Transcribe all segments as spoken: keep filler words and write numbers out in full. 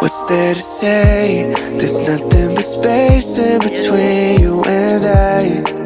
What's there to say? There's nothing but space in between you and I.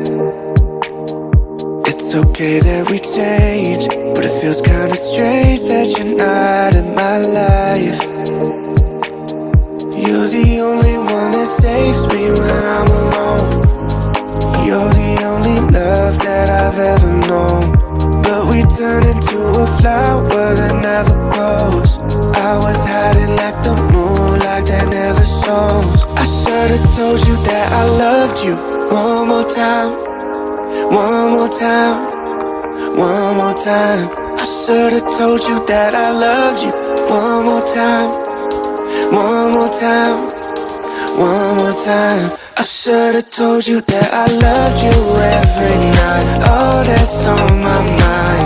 It's okay that we change, but it feels kinda strange that you're not in my life. You're the only one that saves me when I'm alone. You're the only love that I've ever known. But we turn into a flower that never grows. I was hiding like the moonlight that never shows. I should've told you that I loved you. One more time, one more time, one more time. I should've told you that I loved you. One more time, one more time, one more time. I should've told you that I loved you every night. Oh, that's on my mind.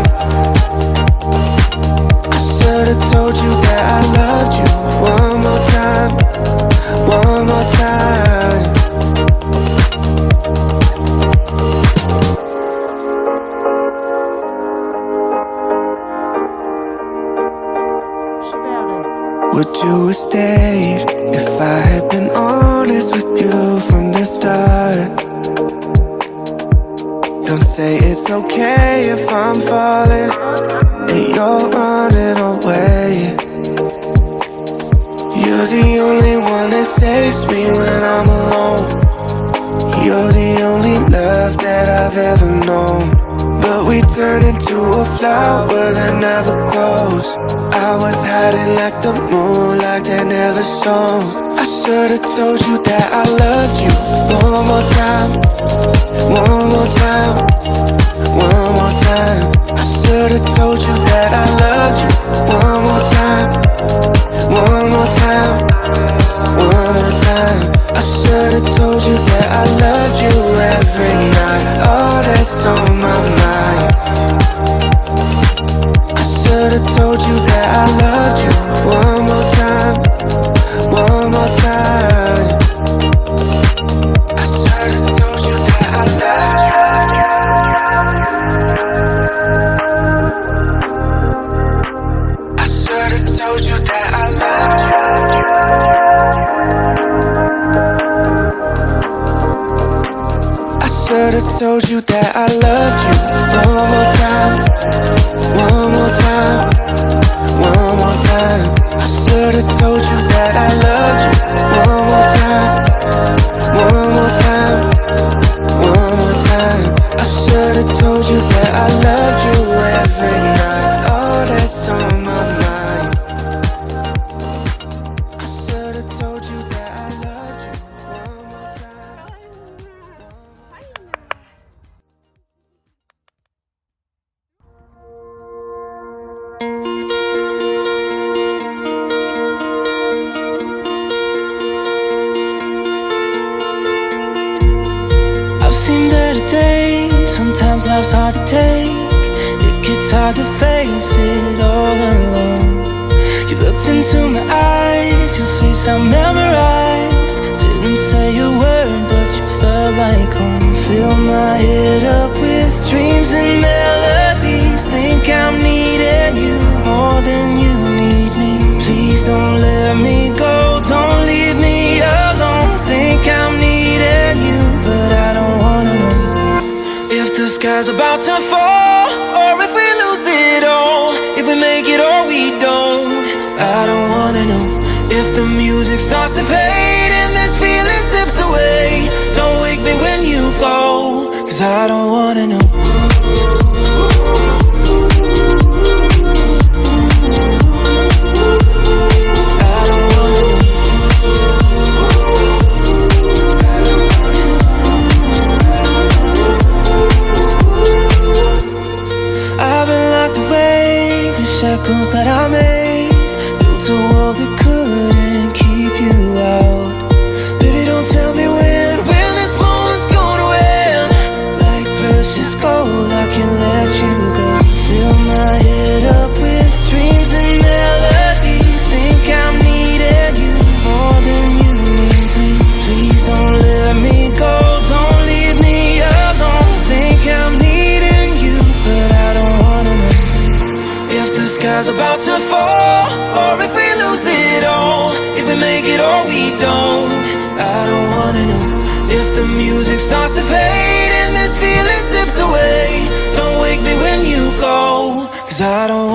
I should've told you that I loved you. One more time, one more time. Would you have stayed if I had been honest with you from the start? Don't say it's okay if I'm falling and you're running away. You're the only one that saves me when I'm alone. You're the only love that I've ever known. But we turn into a flower that never grows. I was hiding like the moonlight that never shows. I should've told you that I loved you. One more time, one more time, one more time. I should've told you that I loved you. One more time, one more time, one more time. I should've told you that I loved you every night. Oh, that's on my mind. I should've told you that I loved you. One more time, one more time. I should've told you that I loved you. I should've told you that I loved you. I should've told you that I loved you. One more time, one more time, one more time. I should've told you that I loved you. One more time, one more time, one more time. I should've told you that I loved you every night. Oh, that's on my mind. I should've told you that I loved you. One more time. I've seen better days, sometimes life's hard to take. It gets hard to face it all alone. You looked into my eyes, your face I memorized. Didn't say a word, but you felt like home. Fill my head up with dreams and melodies. Think I'm needing you more than you need me. Please don't let me go, don't leave me alone. Think I'm needing you, but I don't wanna know if the sky's about to fall, or if we lose it all, if we make it or we don't. I don't wanna know if the music starts to fade and this feeling slips away. Don't wake me when you go, 'cause I don't wanna know. Shackles that I made, built a wall that couldn't keep you out. Baby, don't tell me when, when this moment's gonna end. Like precious gold, I can't let you go. Fill my head up with dreams and melodies. Think I'm needing you more than you need me. Please don't let me go, don't leave me alone. Think I'm needing you, but I don't wanna know if the sky's about to fall, or if we lose it all, if we make starts to fade and this feeling slips away. Don't wake me when you go, 'cause I don't